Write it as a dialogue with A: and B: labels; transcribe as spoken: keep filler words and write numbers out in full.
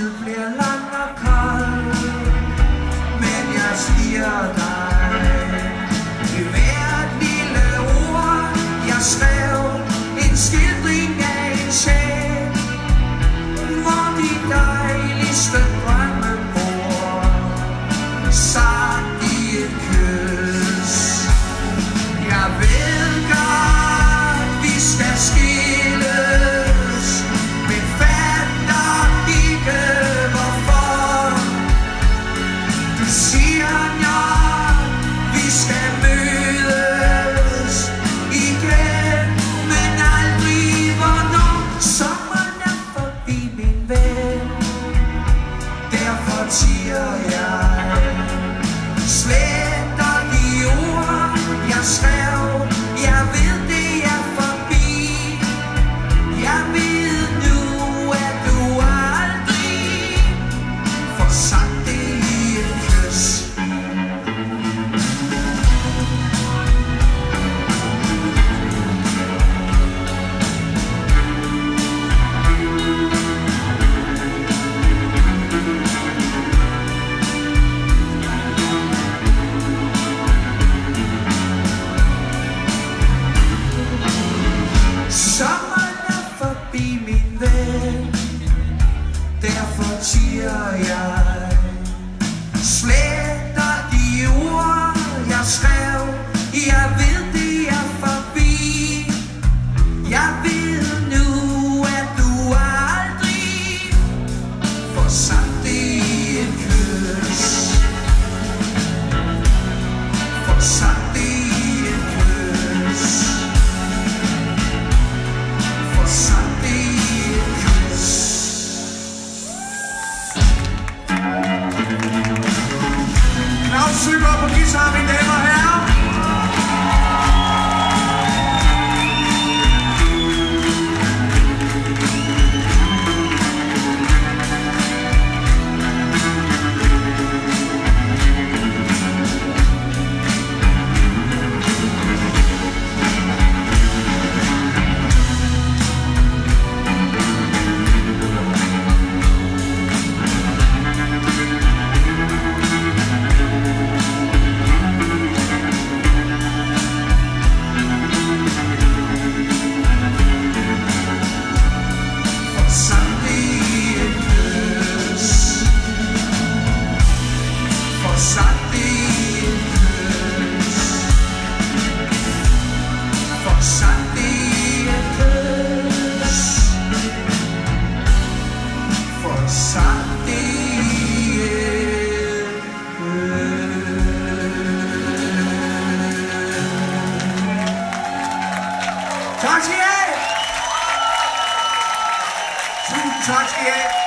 A: tid bliver lang og kold, men jeg siger dig i hvert lille ord, jeg skrev en skildring af en sjæl, hvor de dejligste drømme bor, sagt i et kys. Jeg ved godt, vi skal skilles, men fatter ikke hvorfor. Du siger nok, vi skal mødes igen, men aldrig hvornår. Sommeren er forbi, min ven, derfor tiger jeg, sletter de ord, jeg skrev. Jeg ved det er forbi, jeg ved nu, at du aldrig får sagt det i et kys. Sommeren er forbi, min ven, derfor tiger jeg, sletter de ord, jeg skrev. Jeg ved det er forbi, jeg ved nu, at du aldrig får sagt det i et kys. Får sagt det i et kys. Sagt det i et kys. Claus Søgaard på guitar, mine damer og herrer. Tak skal I have! Tusind tak skal I have!